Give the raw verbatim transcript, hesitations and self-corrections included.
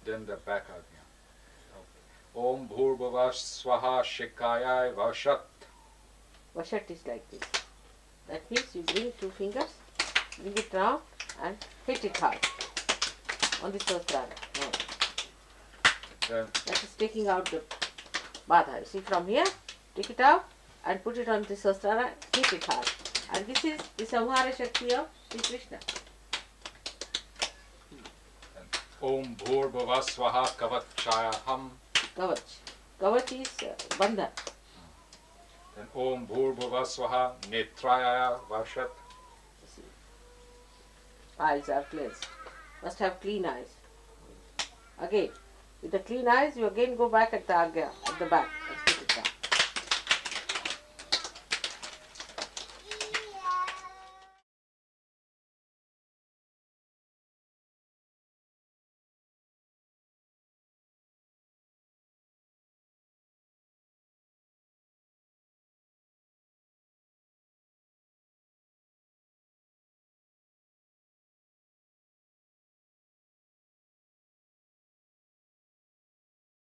Then the back Agnya. Okay. Om Bhurbhuva Swaha Shikayai Vashat. Vashat is like this. That means you bring two fingers, bring it round and hit it hard on the Sahasrara. No. Then that is taking out the Bada. You see from here, take it out and put it on the Sahasrara, hit it hard. And this is the Samhara Shakti of Sri Krishna. Om Bhurbhuva Swaha Kavachayaham. Kavach. Kavach is uh, bandhan. Then Om Bhurbhuva Swaha Netrayaya Vashat. Eyes are cleansed. Must have clean eyes. Again, with the clean eyes, you again go back at the Agnya, at the back.